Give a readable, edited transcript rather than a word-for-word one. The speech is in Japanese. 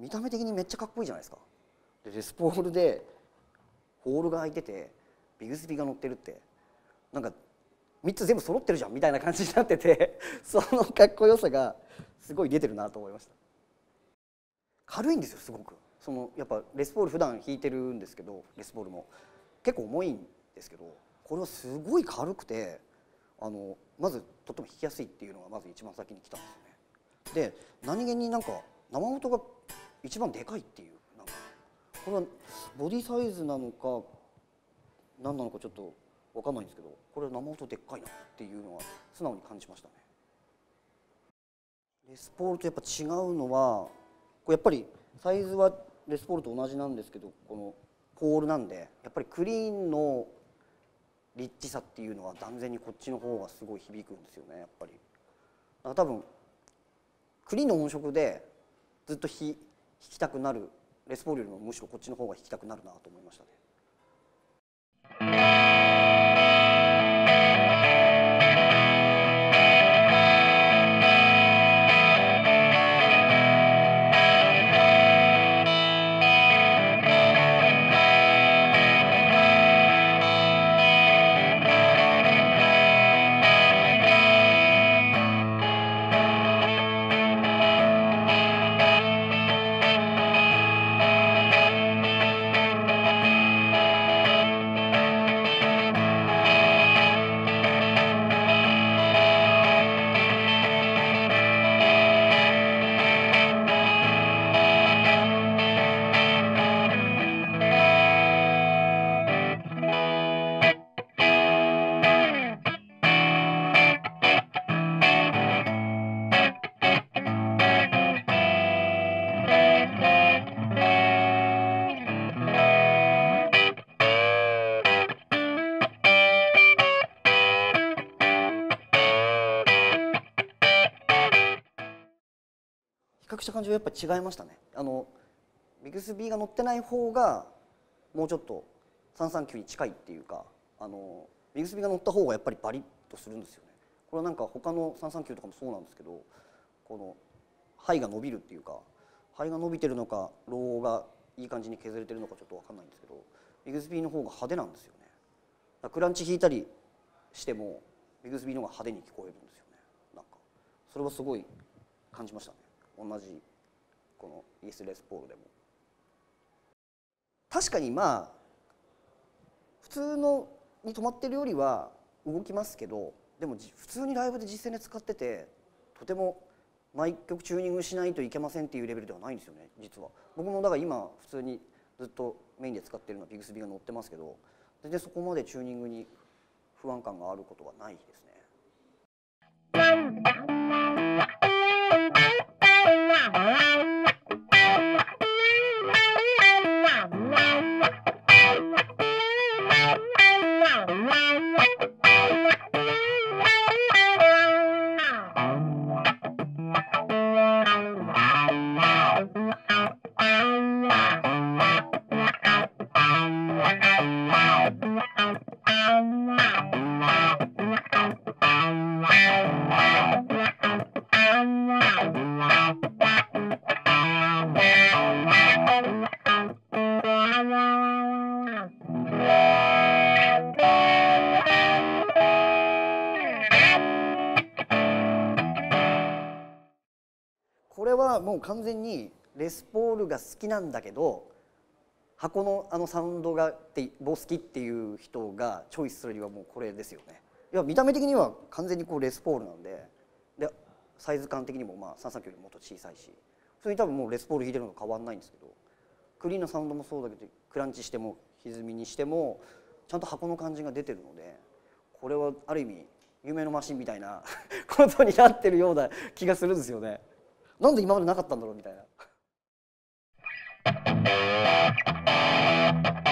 見た目的にめっちゃかっこいいじゃないですか。でレスポールでホールが開いててビグスピが乗ってるってなんか3つ全部揃ってるじゃんみたいな感じになっててそのかっこよさがすごい出てるなと思いました。軽いんですよすごく。やっぱレスポール普段弾いてるんですけどレスポールも結構重いんですけどこれはすごい軽くてまずとっても弾きやすいっていうのがまず一番先に来たんですよね。で何気になんか生音が一番でかいっていうなんかこれはボディサイズなのか何なのかちょっと分かんないんですけどこれは生音でっかいなっていうのは素直に感じましたね。レスポールとやっぱ違うのはこれやっぱりサイズはレスポールと同じなんですけどこのポールなんでやっぱりクリーンのリッチさっていうのは断然にこっちの方がすごい響くんですよねやっぱり。だから多分クリーンの音色でずっと弾きたくなるレスポールよりもむしろこっちの方が弾きたくなるなと思いましたね。比較した感じはやっぱり違いましたね。ビグスビーが乗ってない方がもうちょっと339に近いっていうかビグスビーが乗った方がやっぱりバリッとするんですよね。これはなんか他の339とかもそうなんですけどこの肺が伸びるっていうか肺が伸びてるのかローがいい感じに削れてるのかちょっと分かんないんですけどビグスビーの方が派手なんですよね。クランチ弾いたりしてもビグスビーの方が派手に聞こえるんですよね。なんかそれはすごい感じましたね。同じこのイエス・レスポールでも確かにまあ普通のに止まってるよりは動きますけどでも普通にライブで実践で使っててとても毎曲チューニングしないといけませんっていうレベルではないんですよね実は。僕もだから今普通にずっとメインで使ってるのはビグスビーが乗ってますけど全然そこまでチューニングに不安感があることはないですね。これはもう完全にレスポールが好きなんだけど箱のサウンドが好きっていう人がチョイスするにはもうこれですよね。いや見た目的には完全にこうレスポールなんでサイズ感的にもまあ339よりもっと小さいしそれに多分もうレスポール弾いてるのと変わんないんですけどクリーンなサウンドもそうだけどクランチしても歪みにしてもちゃんと箱の感じが出てるのでこれはある意味夢のマシンみたいなことになってるような気がするんですよね。なんで今までなかったんだろうみたいな。